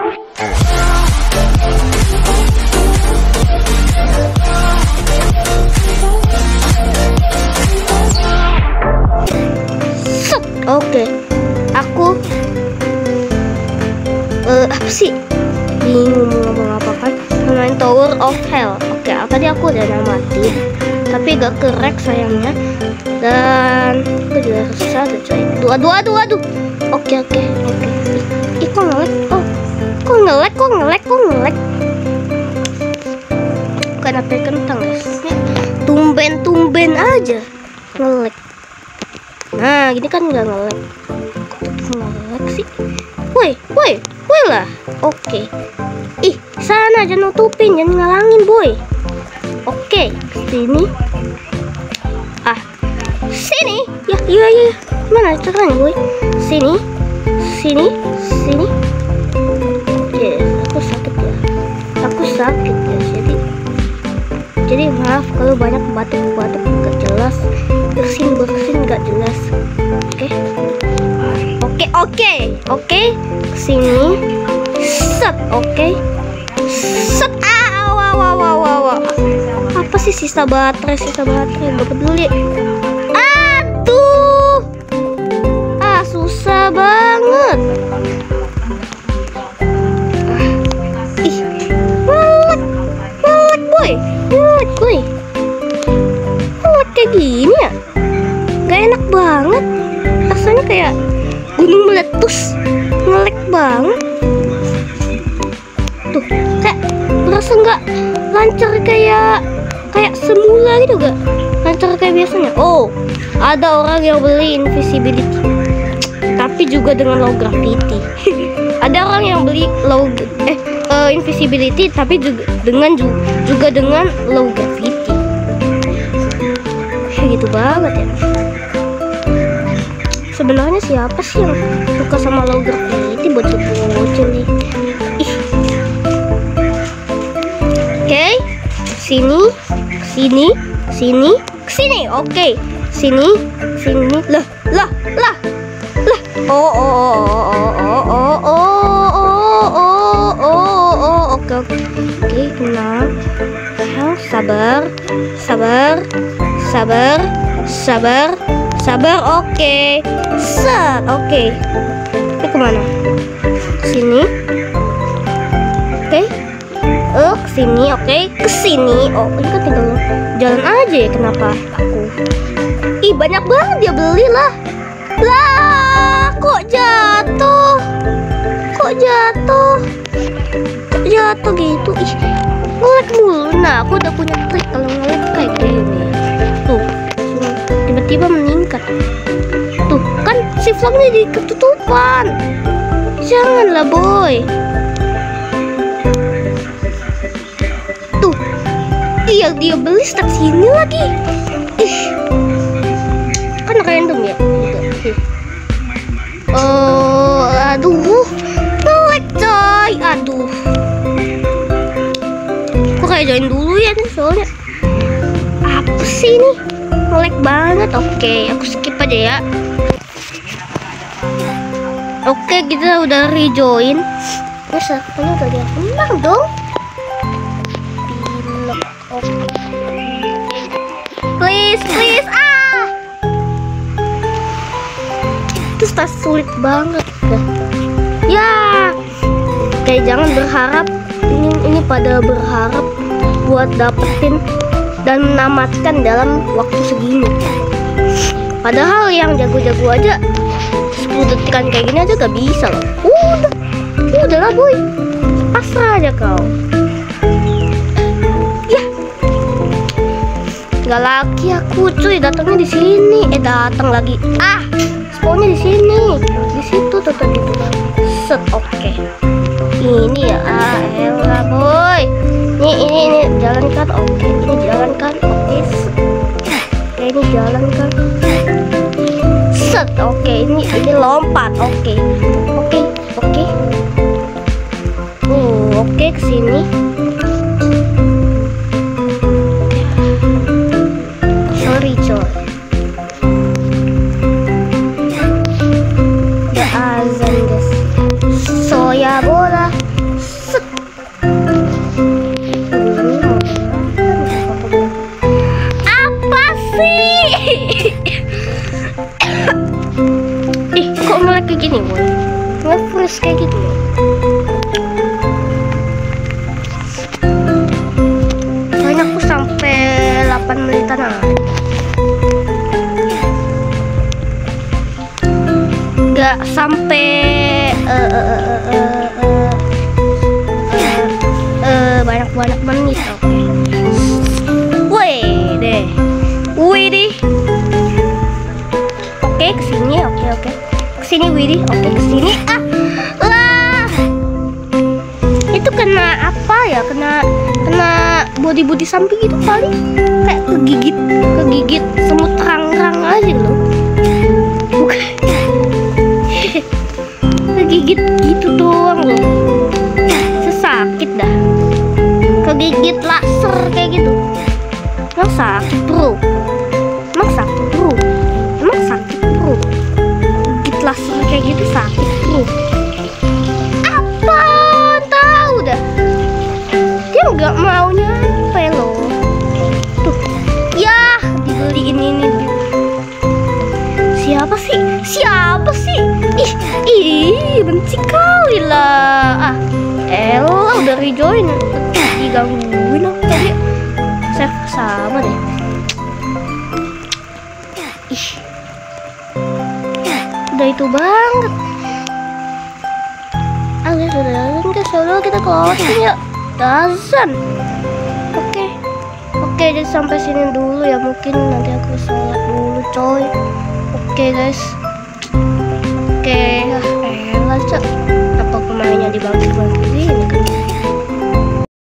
Oke, aku apa sih? Bingung mau ngomong apa kan? Main Tower of Hell. Oke, tadi aku udah namatin, tapi gak kerek sayangnya. Dan aku juga susah tuh coy. Aduh. Oke. Ih, kok ngelek? Oh, kok ngelek? Bukan HP kentang guys. Tumben aja ngelek. Nah, gini kan nggak ngelek. Kok ngelek sih? Woi lah. Oke. Ih, sana jangan nutupin, jangan ngalangin boy. Oke, sini. Sini. Ya. Mana caranya boy? Sini. Oke, aku sakit ya. Jadi maaf kalau banyak batuk gak jelas, bersin gak jelas. Oke. Sini. Set. Oke. Set. Wow. Apa sih sisa baterai gak peduli. Aduh. Susah banget. Ih, melek boy. Melek kayak gini ya? Gak enak banget. Rasanya kayak gunung meletus. Ngelek banget. Tuh, kayak berasa nggak lancar kayak semula gitu, gak lancar kayak biasanya. Oh, ada orang yang beli invisibility, tapi juga dengan low gravity. Ada orang yang beli invisibility, tapi juga dengan low gravity. Gitu banget ya. Sebenarnya siapa sih yang suka sama low gravity? Bocil nih. Oke, sini. Oke, sini. Lah. Oke, tenang. Sabar. Oke. Set. Oke. Kita kemana? Sini. Oke. Kesini. Oke. Kesini. Oh, ini kan tinggal jalan aja ya. Kenapa aku? Ih, banyak banget dia beli lah. Kok jatuh gitu. Ih, ngelek mulu. Nah, aku udah punya trik kalau ngelek kayak gini. Tuh, tiba-tiba meningkat. Tuh, kan si vlognya jadi ketutupan. Janganlah boy. Tuh, dia beli start sini lagi. Ih, kan random ya. Aduh, ngelek coy. Aduh, aku kayak join dulu ya nih soalnya. Apa sih ini? Ngelek banget. Oke, aku skip aja ya. Oke, kita udah rejoin. Terus aku udah dia menang dong. Oke. Please. Itu tas sulit banget. Ya. Kayak jangan berharap. Ini pada berharap buat dapetin dan menamatkan dalam waktu segini. Padahal yang jago-jago aja 10 detikan kayak gini aja gak bisa loh. Udahlah boy, pasrah aja kau. Ya, nggak lagi aku cuy, datangnya di sini. Datang lagi. Spawnnya di sini, di situ tuh tadi tuh. Set. Oke. Ini ya, elah boy. Ini jalan kan? Oke, ini jalan kan? Oke, ini jalan kan? Set. Oke, ini lompat. Oke. Oke, kesini. Sorry coy. Udah azan guys. Soya bola. terus kayak gitu. Kayaknya aku sampai 8 menitan aja. Gak sampai banyak menit. Oke. Wih deh. Oke, kesini. Oke. Kesini Widi. Oke, kesini. Lah. Itu kena apa ya? Kena body samping itu paling kayak kegigit semut rang-rang aja loh. Bukan. Kegigit gitu doang loh. Sesakit dah. Kegigit laser kayak gitu. Emang sakit bro. Gigit laser kayak gitu sakit bro. Apa tahu dah. Dia nggak mau nyampe loh. Tuh. Ya dibeliin ini. Siapa sih? Ih, benci kali lah. Elah udah rejoin. Digangguin aku tadi. Save sama deh. Ih. Udah itu banget. Sudah kita closing ya. Dazan. Oke, jadi sampai sini dulu ya. Mungkin nanti aku sholat dulu coy. Oke guys. Oke, elah cak. Apa pemainnya dibagi-bagi